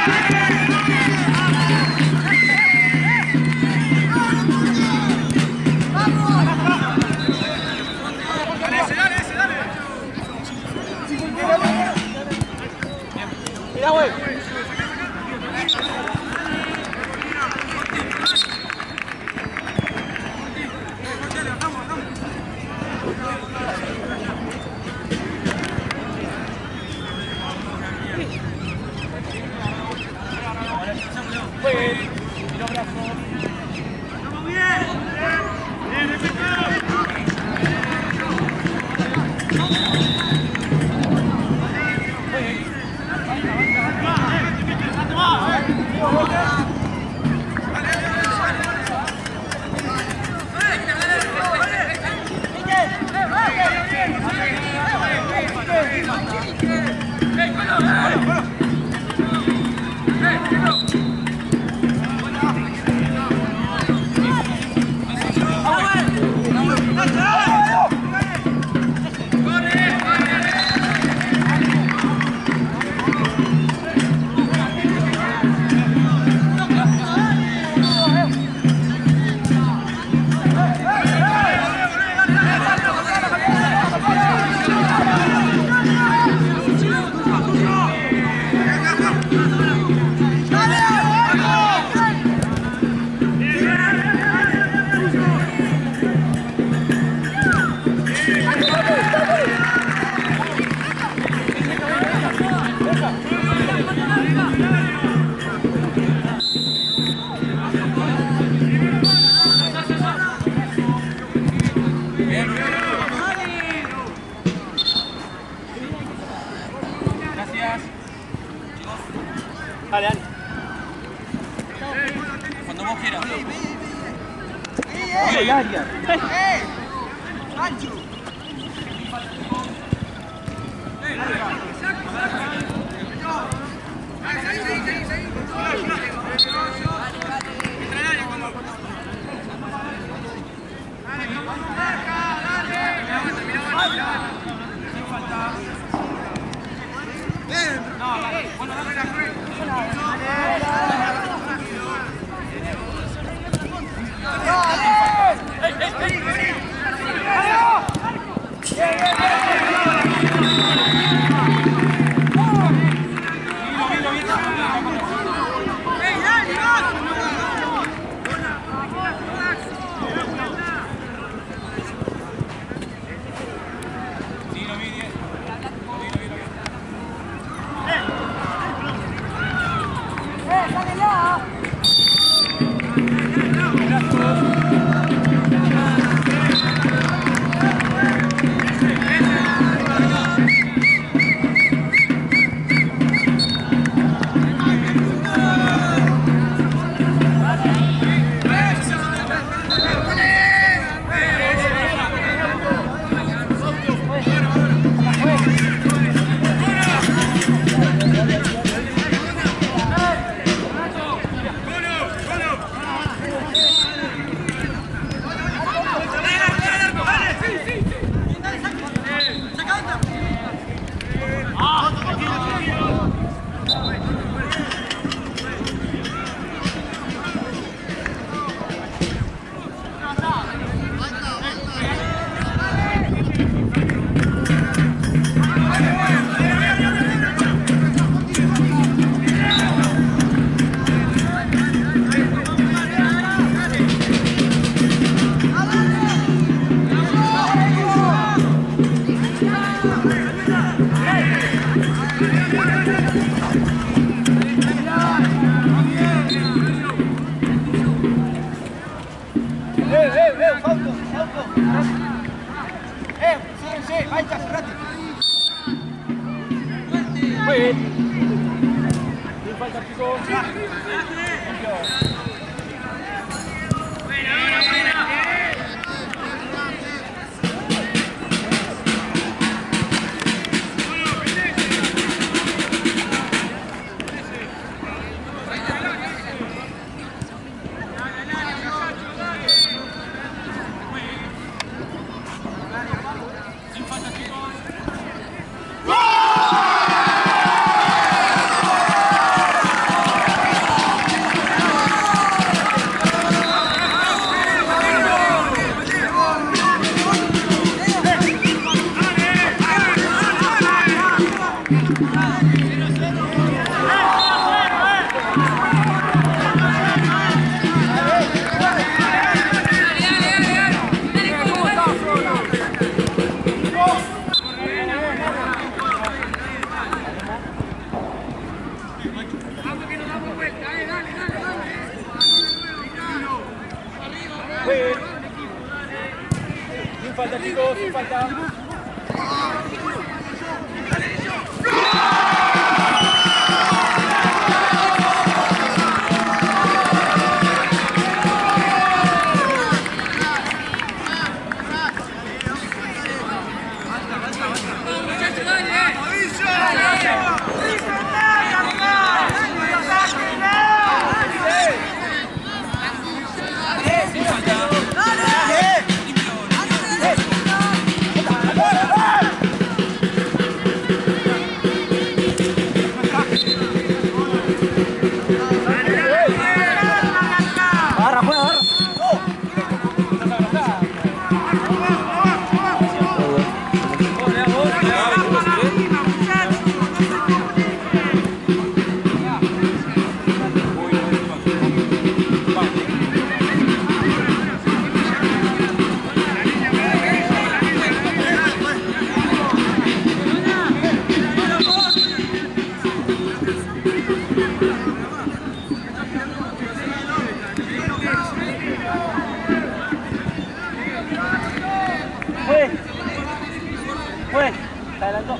Dale, dale. Cuando vos quieras. ¡El área! ¡Ancho! Sí, ahí está, cerrate. Muy bien. Sin falta, chicos. Sin falta, chicos, sin falta. Fue, se adelantó.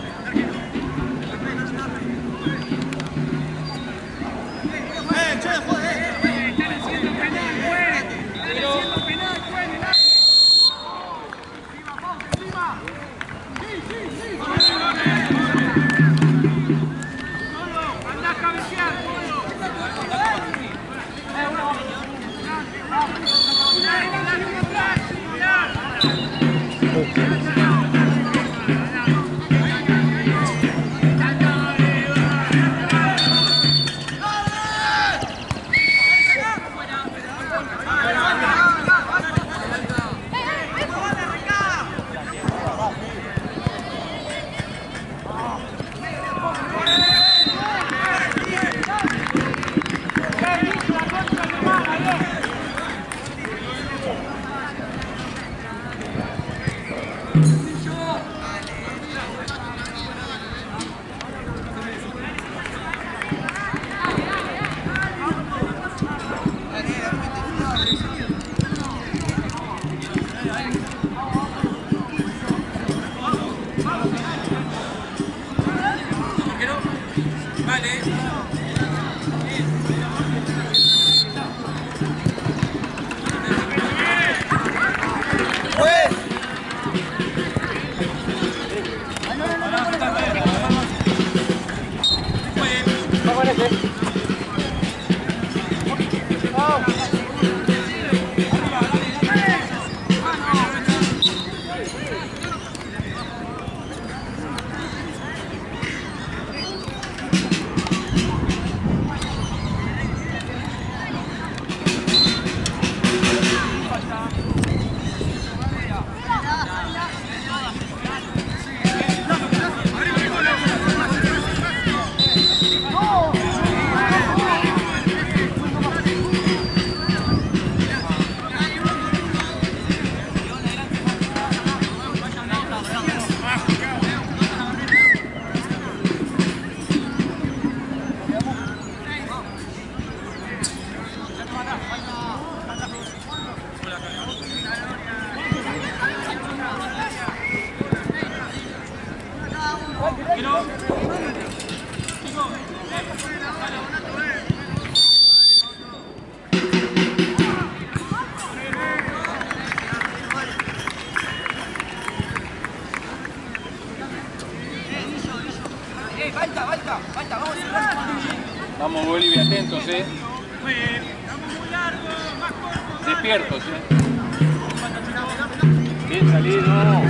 Vamos Bolivia, atentos, despiertos, Bien salido.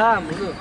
dan, boludo.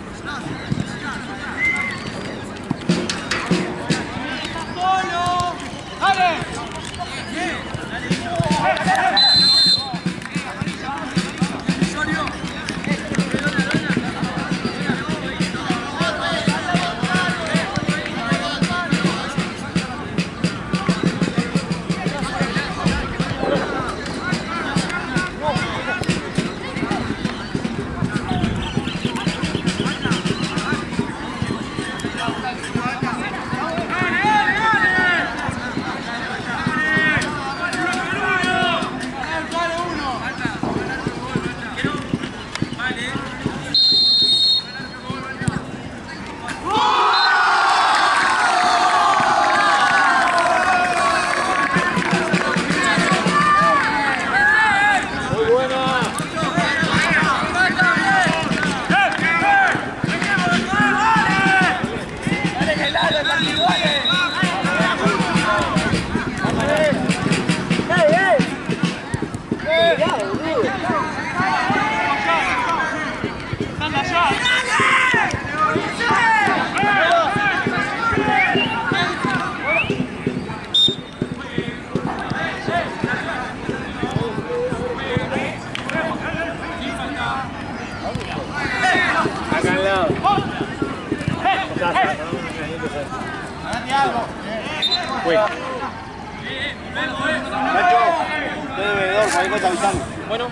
Bueno,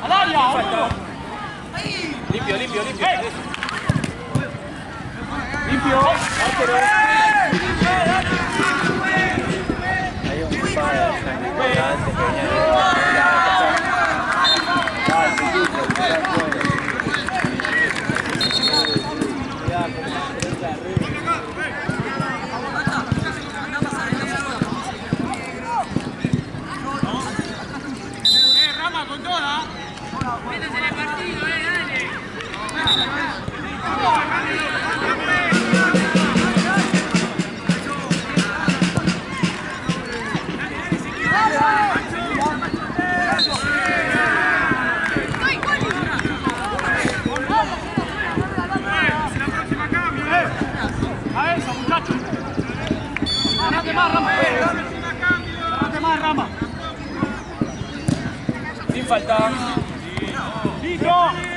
limpio, limpio, limpio. Limpio. Hay un par de antes que venía Rama con toda. Métete en el partido, dale. A eso, muchachos. Ganate más, Rama. Ganate más, Rama. Sin falta. ¡Listo!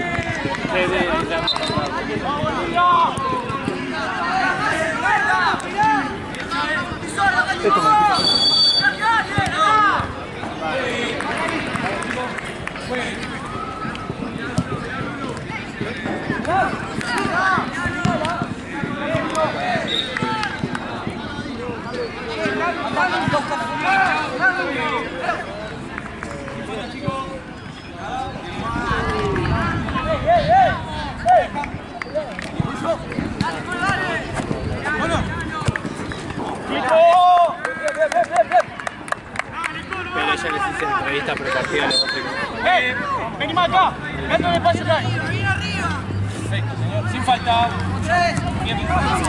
Pero ya les hice entrevista prepartida a los otros. ¡Vení más acá! ¡Dentro del espacio que hay! Perfecto, señor. Sin falta. Bien.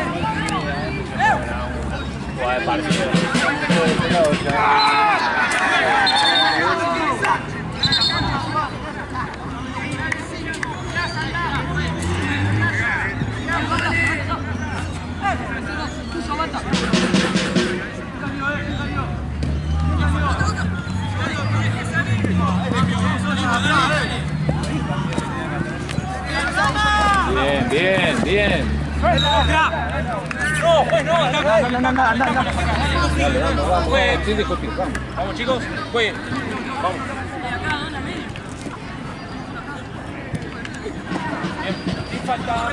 Juega de partido. Bien, bien, bien. No, bueno, anda. Jueguen, sin discutir. Vamos. Vamos, chicos. Jueguen. Vamos. Bien. Sin falta.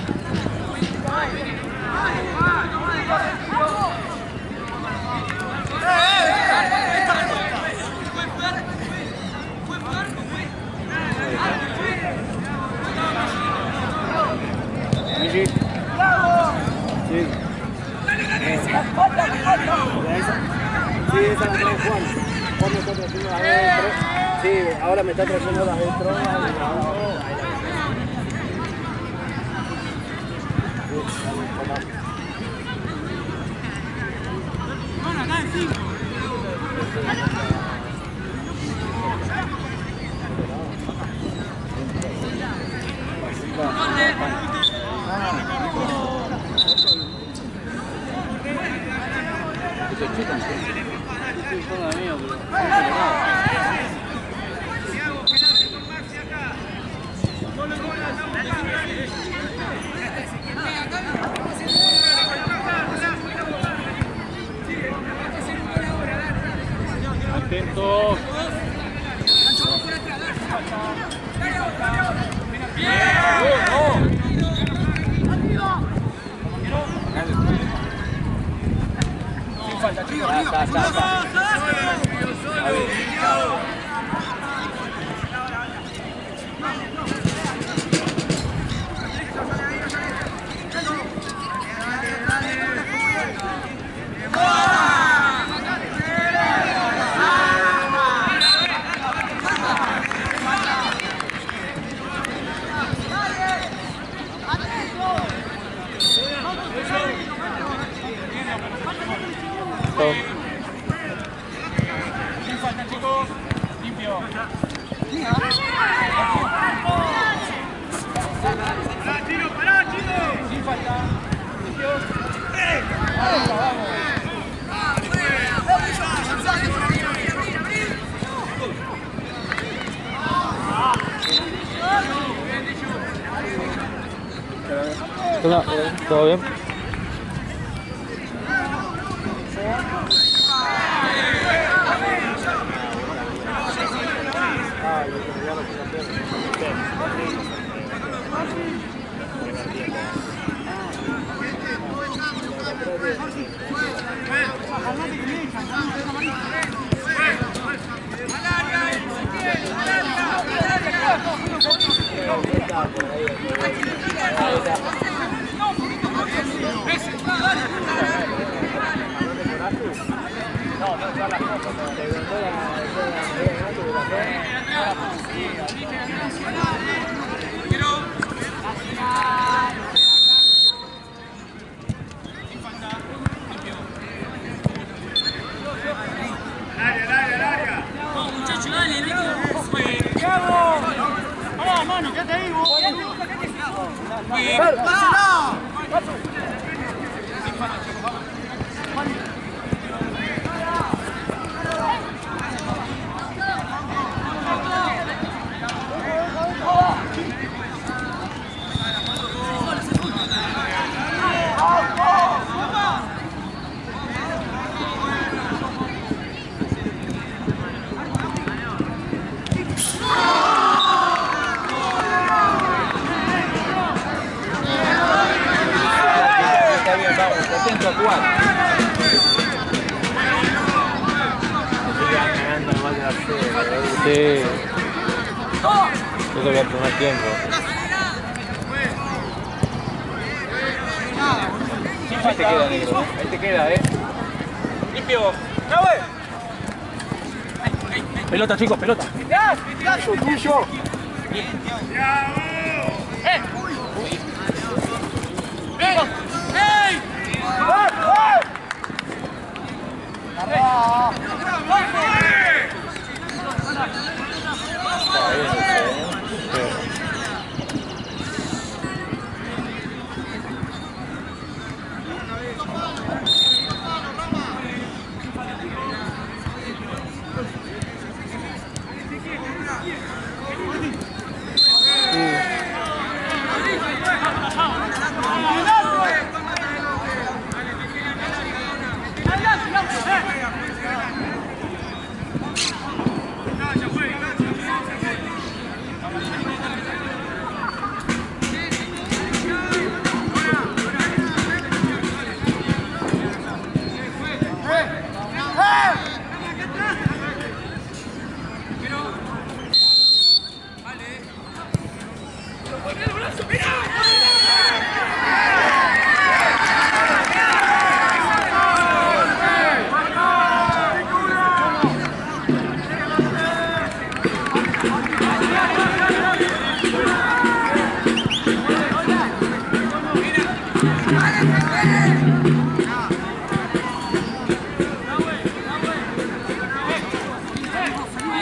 Sí. Sí, esa la trae Juan. Juan me está trayendo las adentro. Sí, ahora me está trayendo las adentro. Bueno, acá en 5. ¿Dónde? Atento. Sin falta, chicos. Sin falta, chicos. Limpio. Pará, chicos. Sin falta. Limpio. Vamos. ¿Todo bien? Atento a jugar. Sí. Yo te voy a tomar tiempo. Ahí te queda, negro. Ahí te queda, Limpio. Pelota, chicos, pelota. Tuyo.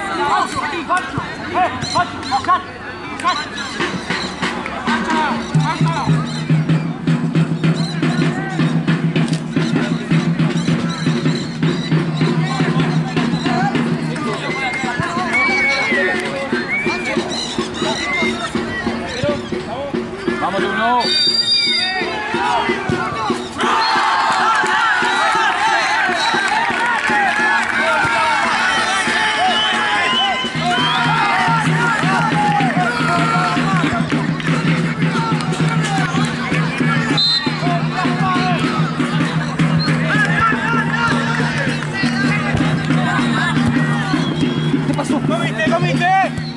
Hey! Vamos de uno. ¡Comiste, comiste!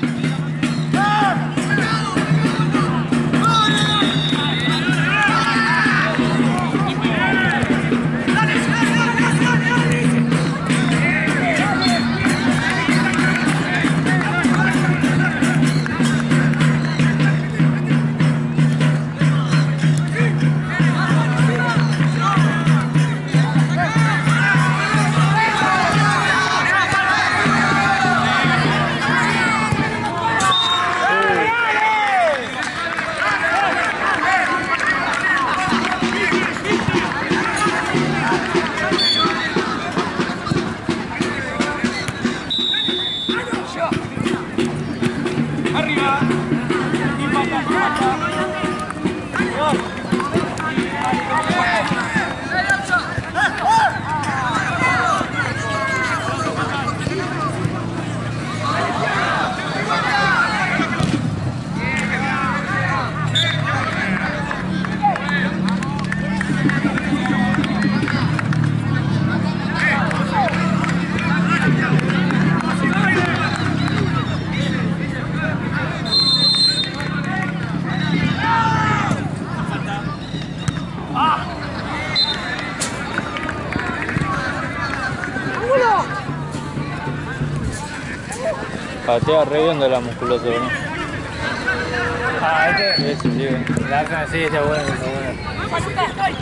Patea re bien de la musculosa, ¿no? Ah, este. Ese, sí, El Arsenal, sí, está bueno, está bueno.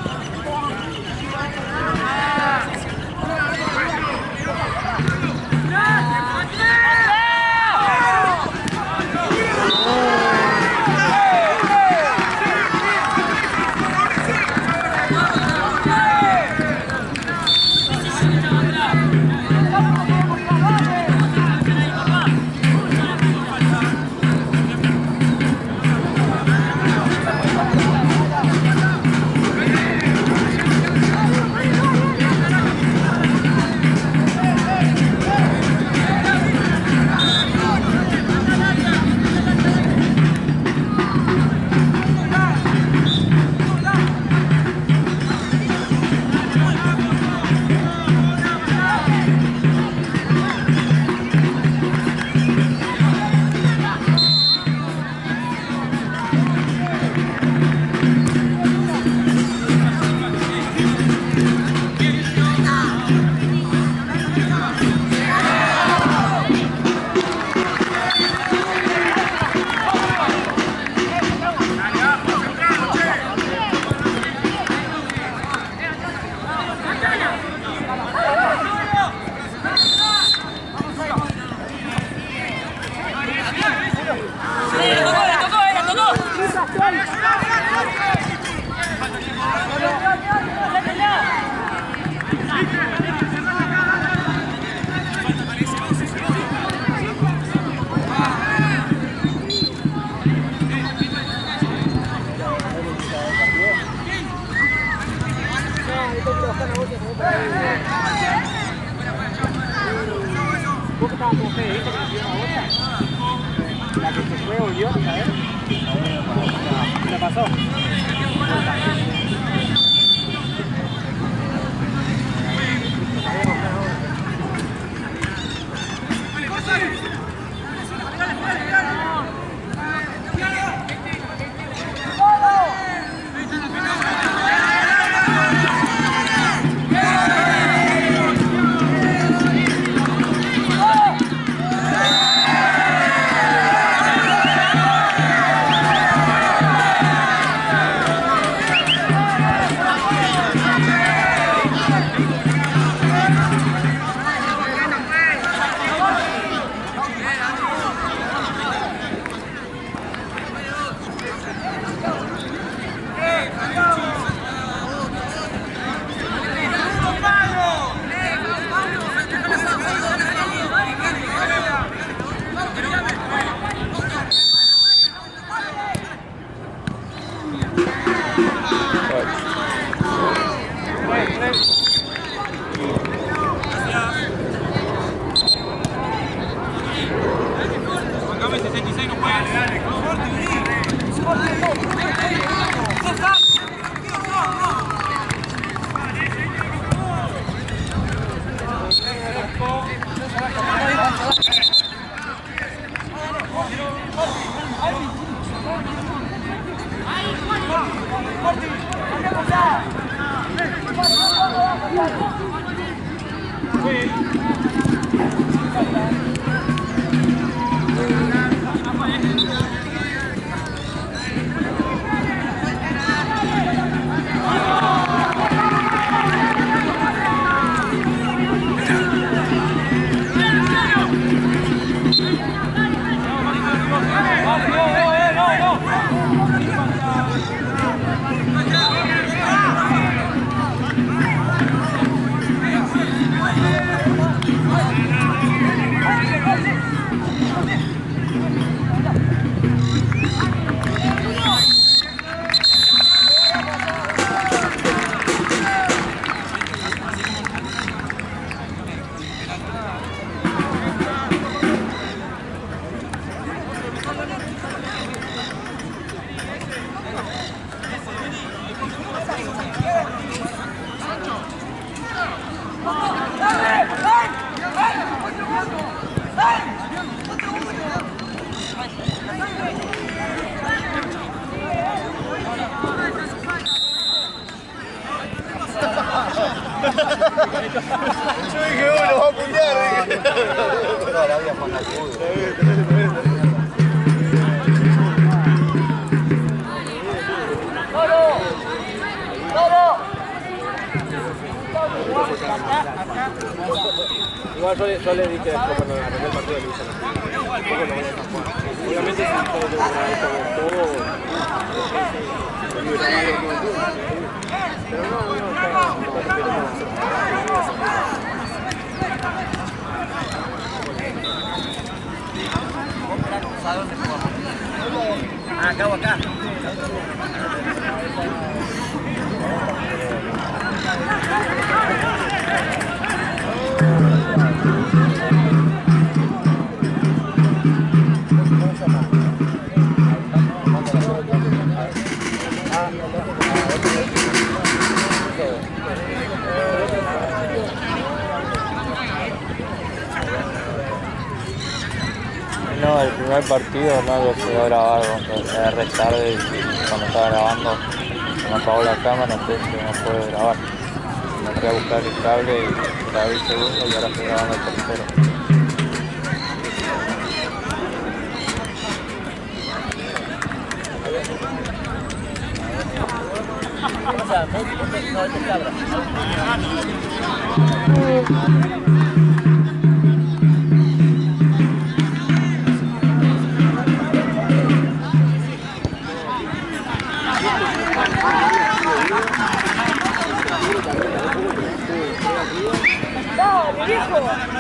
La que se fue volvió, ¿sabes? ¿Qué pasó? Yo dije, uno va a putear. Toda la vida Juan Alcudo. Igual yo le dije después cuando arreglé el partido le dije tampoco lo voy a dejar jugar. Obviamente si todo tengo una vez como todo, pero no, acá o acá. No, el primer partido no lo pude grabar, era re tarde y cuando estaba grabando se me apagó la cámara, entonces no pude grabar. Me fui a buscar el cable y grabé el segundo y ahora estoy grabando el tercero. ¡Dale, viejo!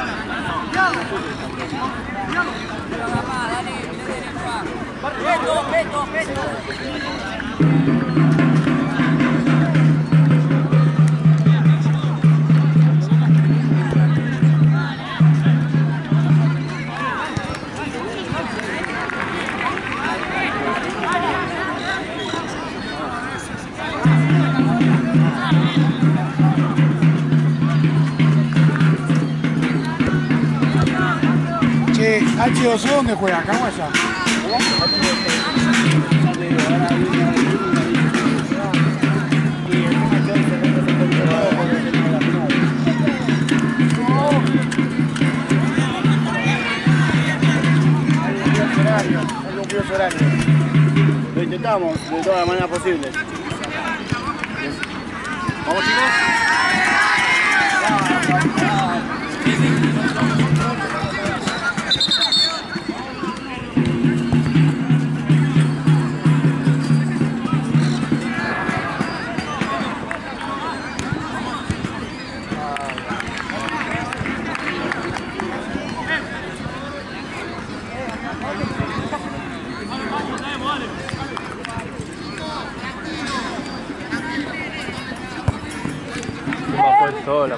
H2O, ¿dónde juega? ¿Acá o allá? No cumplió su horario. Lo intentamos de todas las maneras posibles. ¿Vamos, chicos? Bajó el sol.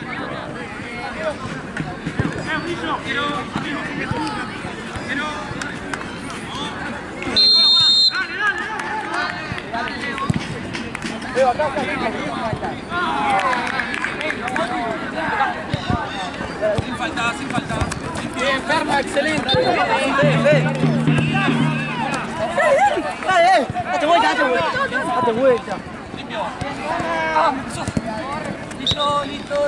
Sin falta, sin falta. Bien, Ferma, excelente. Dale, date vuelta, date vuelta. Date vuelta. Listo.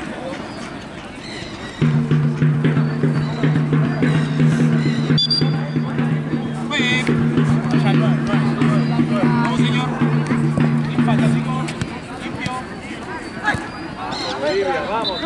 Muy bien. Ya, vamos, señor. Falta 5. Limpio. Bolivia, vamos.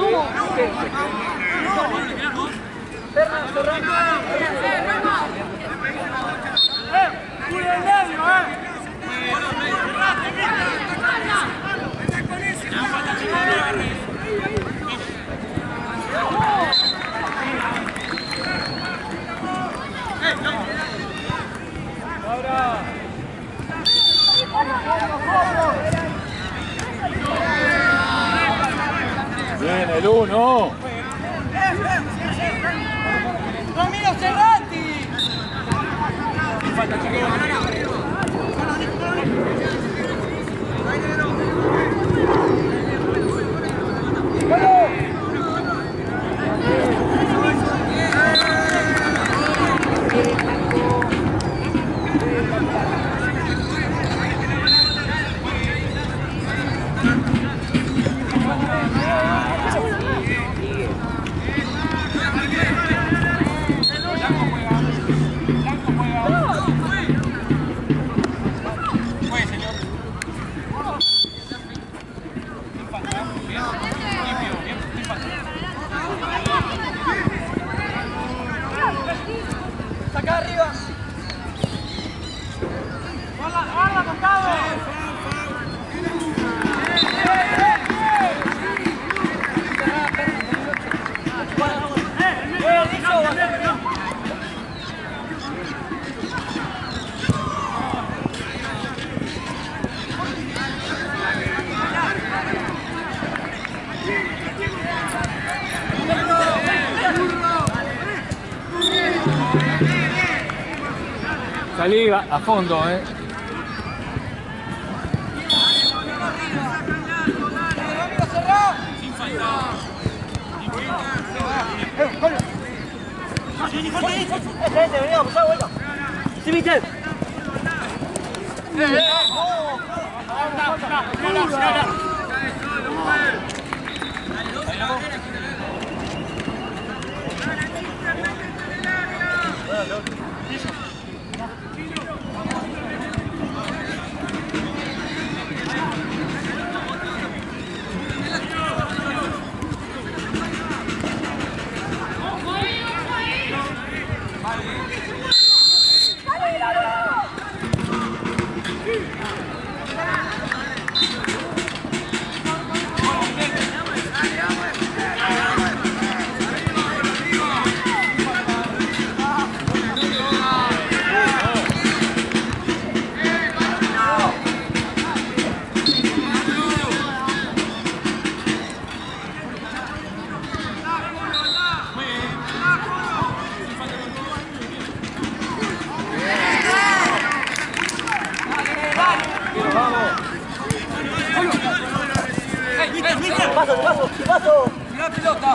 Bien, el 1. ¡Ramiro Cerrati! Falta, chicos. Acá arriba. Guarda, Gustavo. Salí a fondo, Sin falta. Venía, pasá, vuelta. Sí, viste. Paso. La pelota.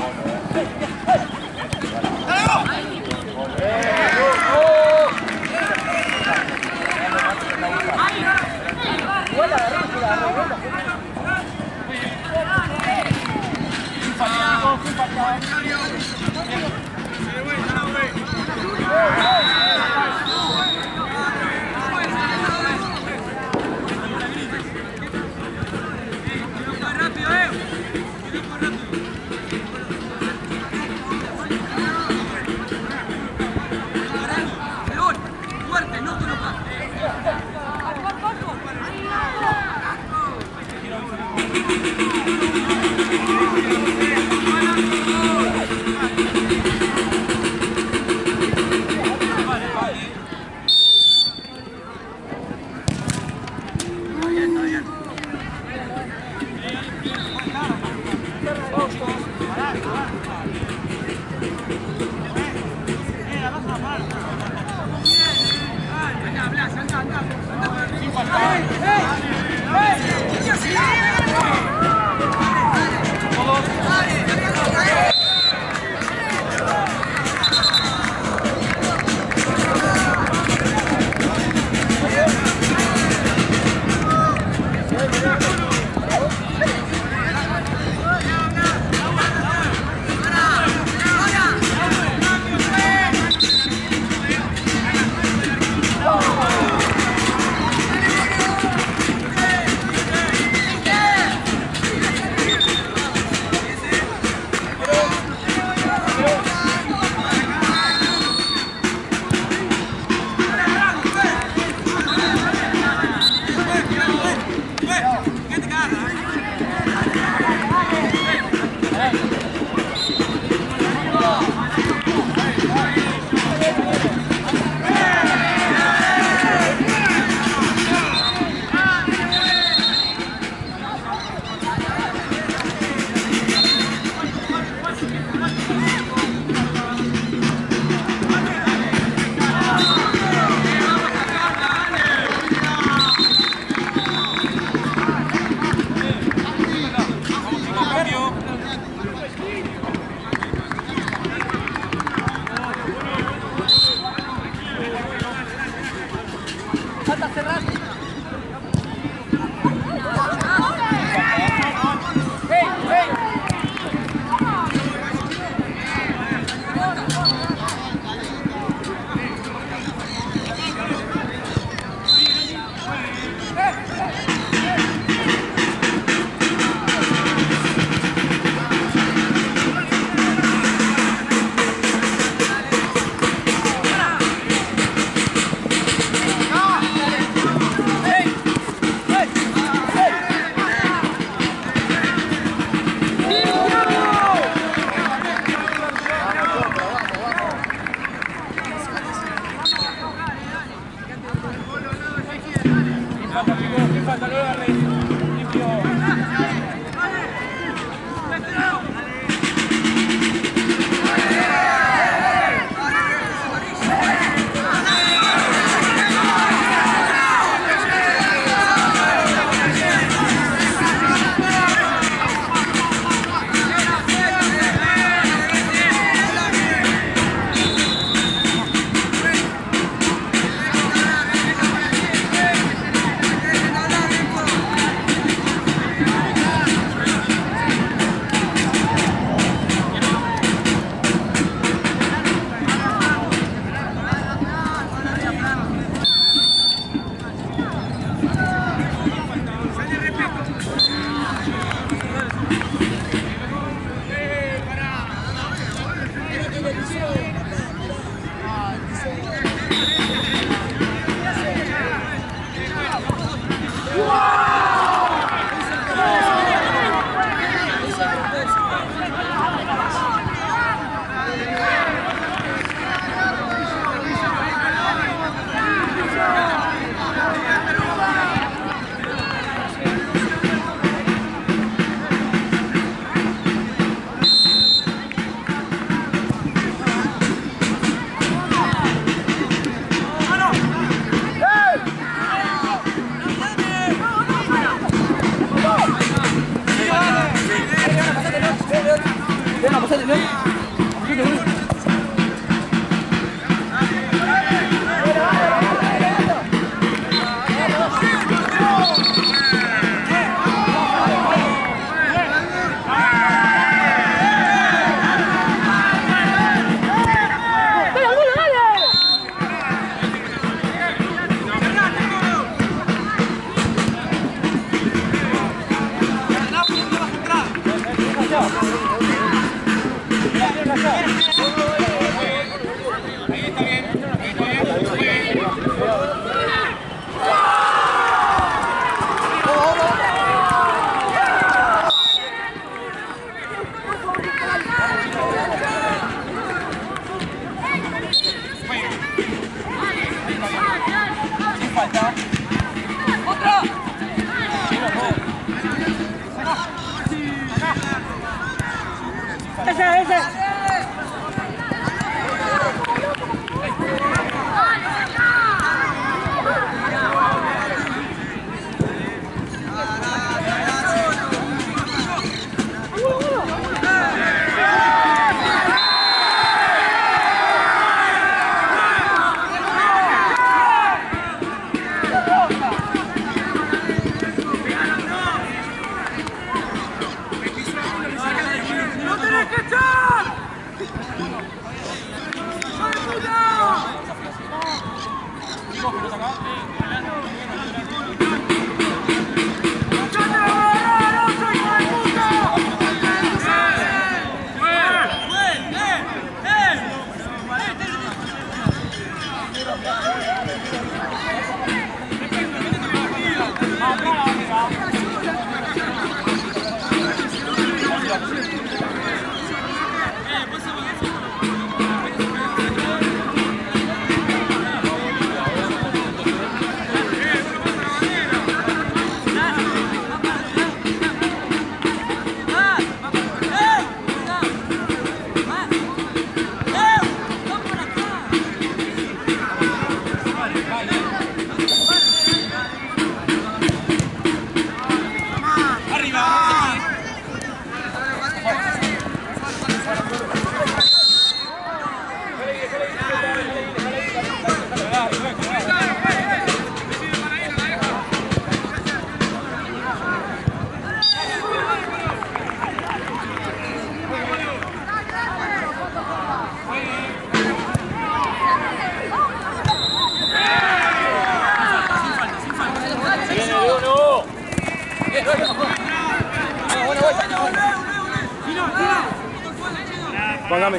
Póngame.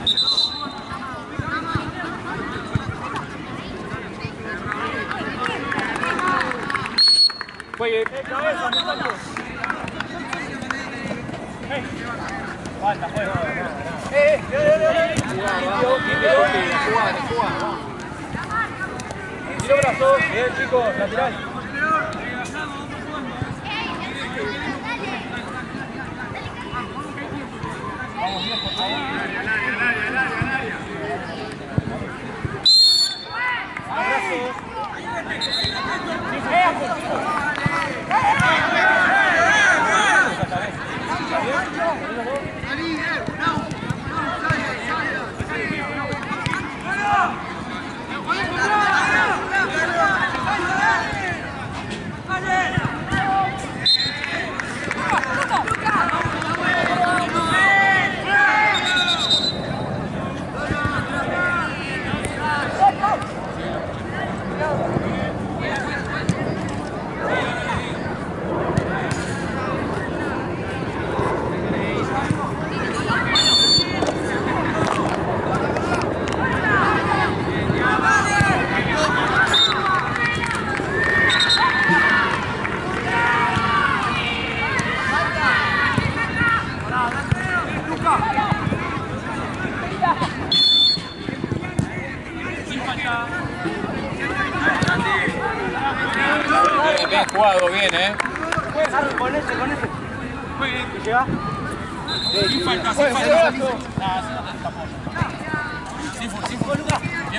Juegue. Cabeza, muchachos. Falta, juega. Tiro brazo. Bien, chicos, lateral. Vamos bien, por favor. Abrazos. Bien jugado, bien, Con ese. ¿Te lleva? Sin falta, sin falta. Sin falta. Bien.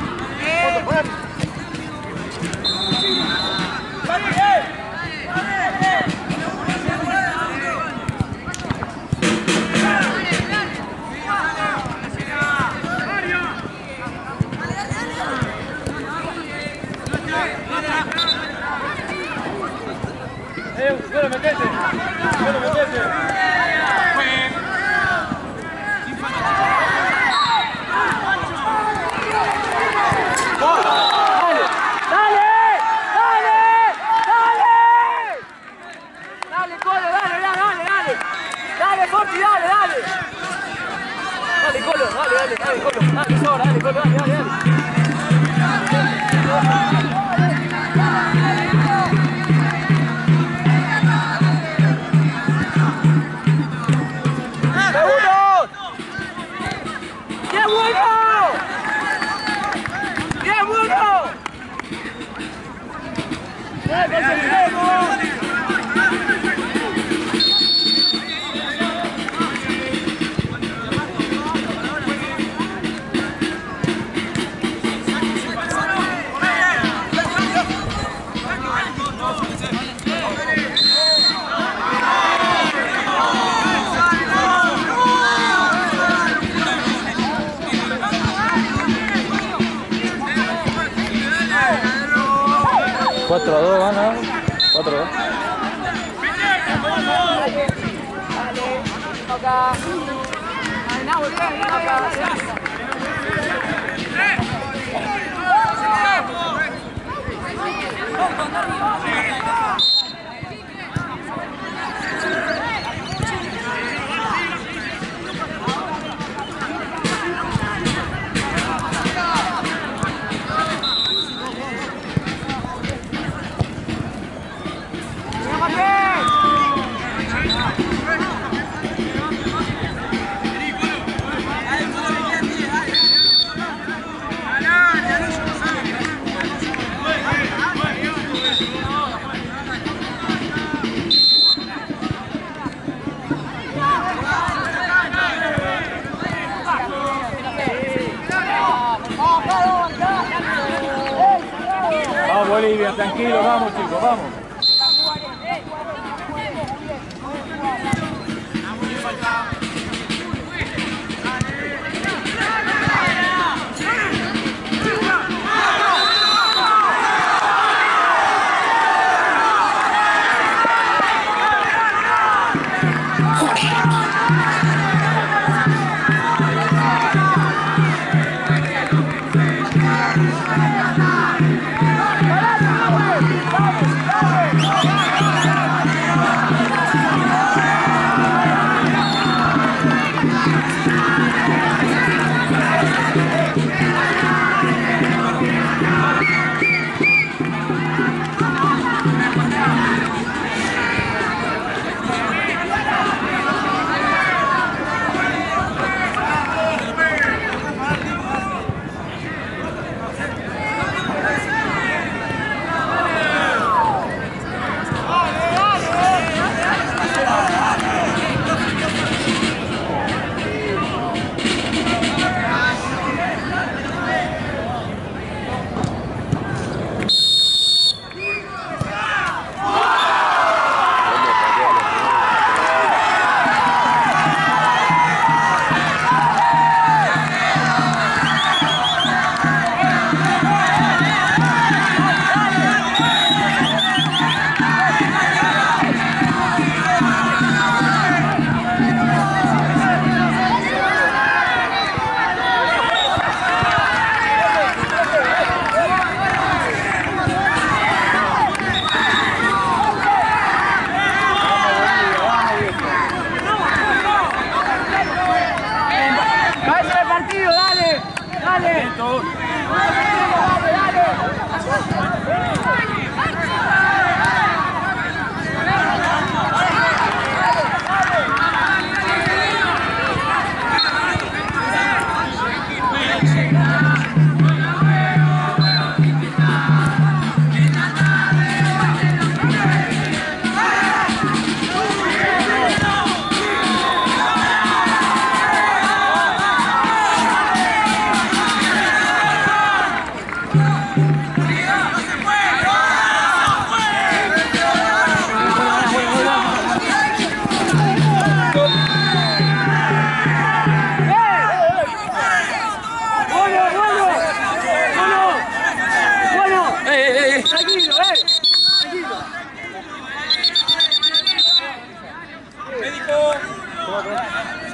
¡Suelo, metete! ¡Suelo, metete! ¡Dale, Colo, dale! ¡Dale, Forti, dale! ¡Dale, Colo, dale, Colo! ¡Dale, sobra, dale, Colo, dale! ¿4 a 2 gana? 4 a 2. Vamos, Bolivia, tranquilo, vamos, chicos, vamos. ¡Vamos!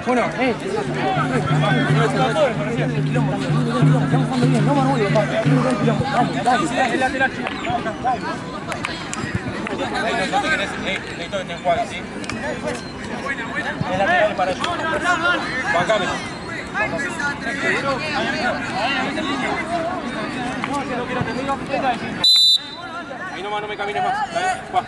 Bueno, estamos jugando bien, no Manuel, papá. Vamos, dale. El lateral. No te querés, necesito que te enjuagues, ¿sí? Es lateral para ellos. Bancame. Ahí nomás no me camines más. Dale, va.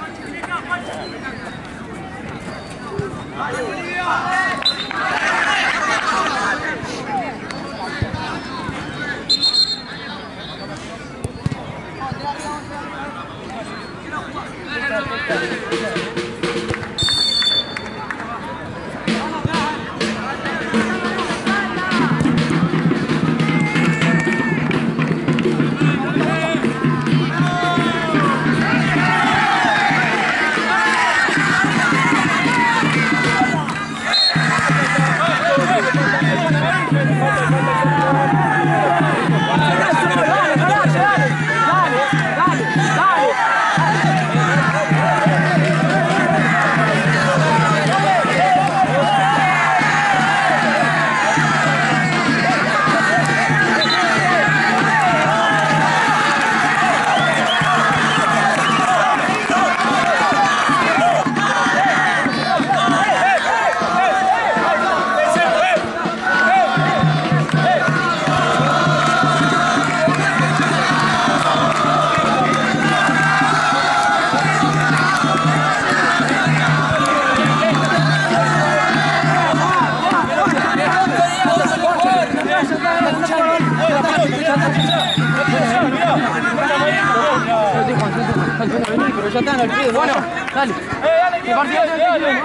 Pero ya están al pie, bueno, dale. ¿Qué partido tenés?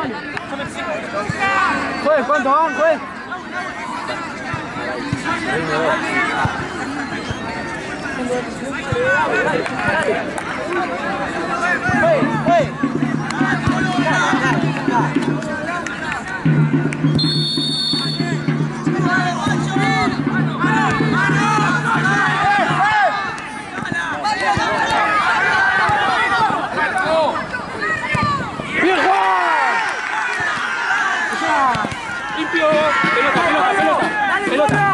Juez, ¿cuánto van, juez? Limpio, pelota.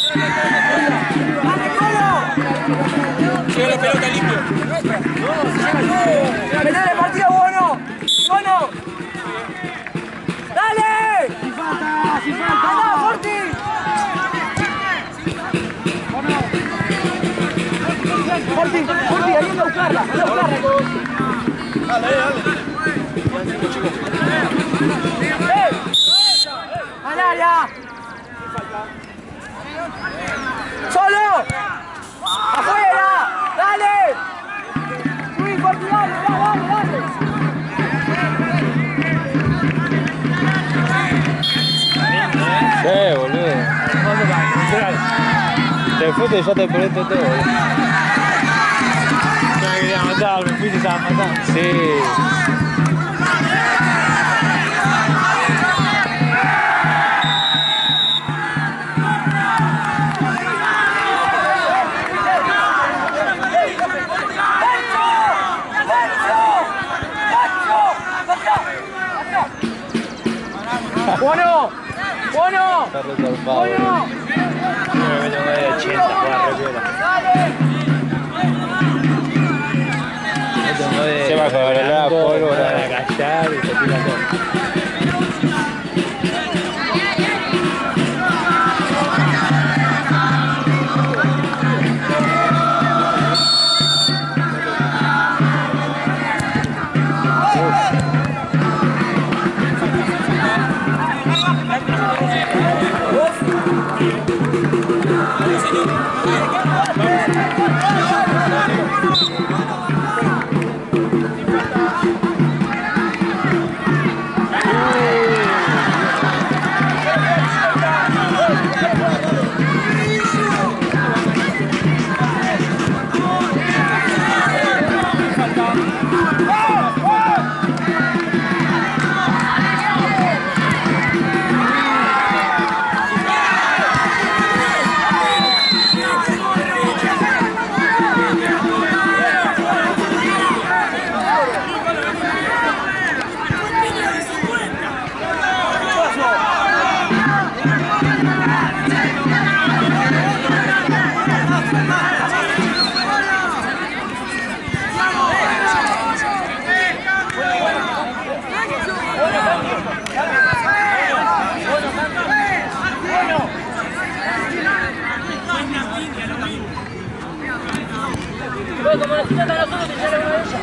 Llega la pelota limpio. ¡Dale el partido, Bono! ¡Bono! ¡Dale! ¡Si falta! ¡Anda, Forti! Forti, ahí anda a buscarla. Dale. ¡Al área! ¡Solo! ¡Afuera! ¡Dale! ¡Luis, Forti, dale! Boludo. Te fuiste y ya te perdiste todo. No me quería matar, me fuiste a matar. Sí. ¡Bueno! Está resalpado. Me meto de 80, juega repiola. Se va a acabar la pólvora. Para callar y se tira todo.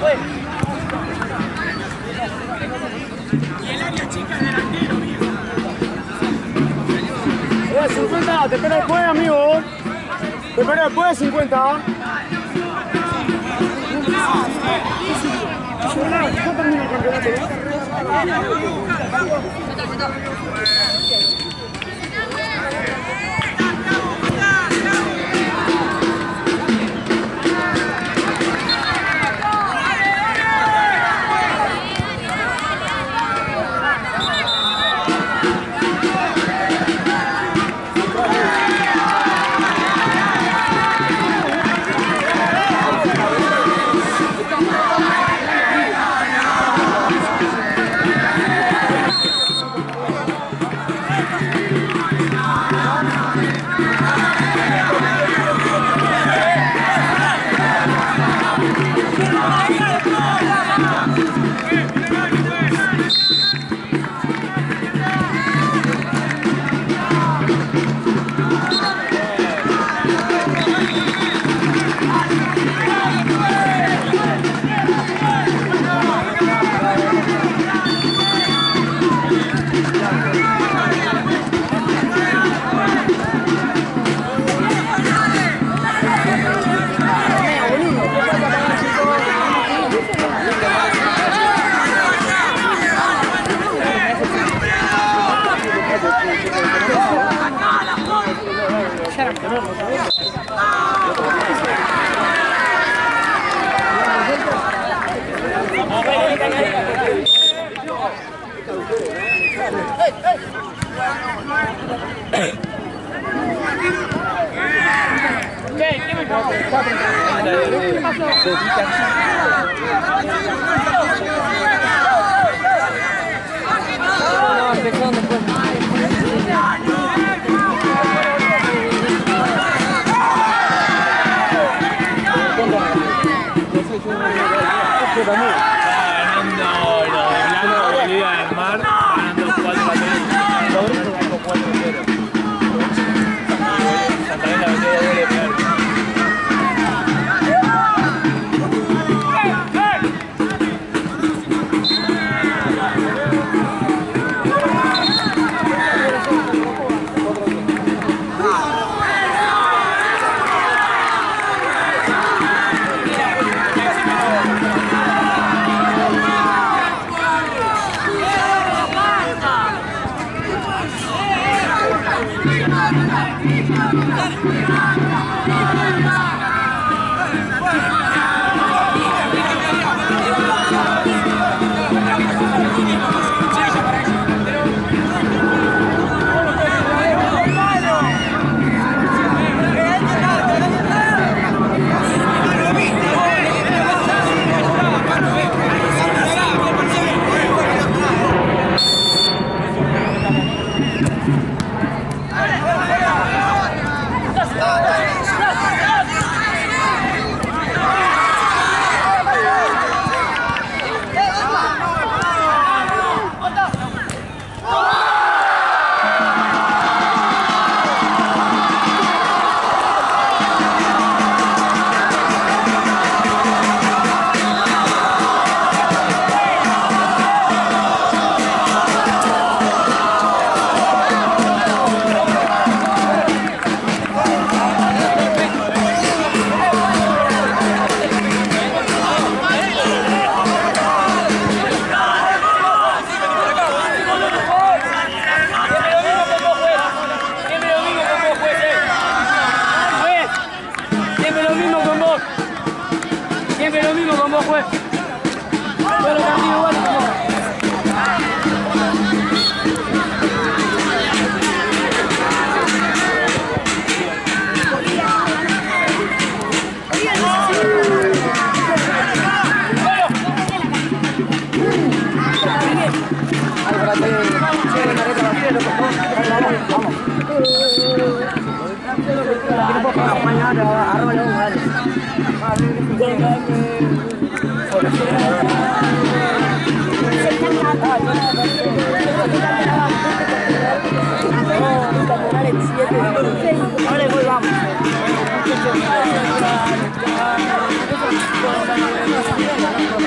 50, te espero después, amigo. Te espero después, 50. Yo termino el campeonato. Ahora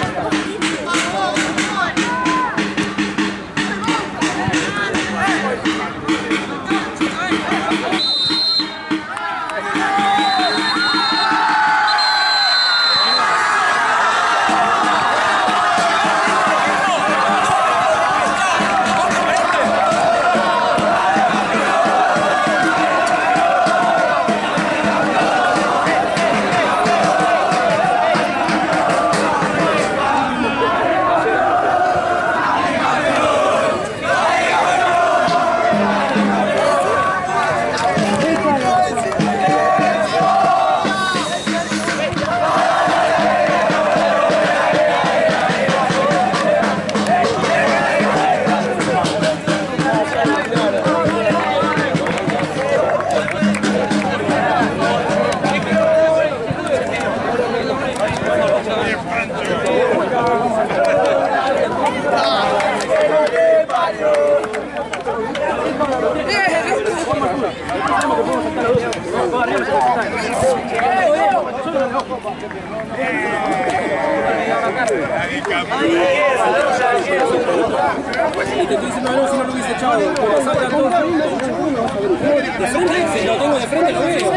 te estoy diciendo algo si no lo hubiese echado. Pero salga todo. De frente, si lo tengo de frente lo veo.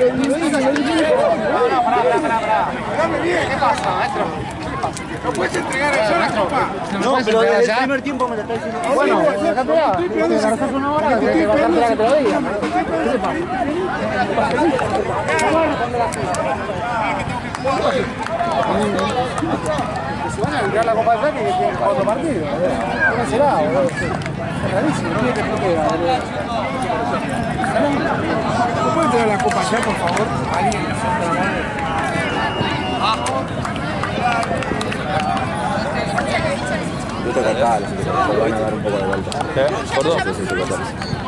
No, pará. Dame bien, ¿qué pasa, maestro? ¿No puedes entregar eso a la copa? No, pero desde el primer tiempo me lo está diciendo. Bueno, acá te va. Te agarras una hora, te vas a esperar que te lo diga. ¿Qué te pasa? Si van a entrar la Copa del Rey, que tienen otro partido. ¿Cómo será, boludo? Es rarísimo, no tiene que explicar. ¿No puede traer la Copa ya, por favor? Alguien que salta la mano. Yo te cantaba, van a dar un poco de vuelta. ¿Qué? ¿Gordo? Sí,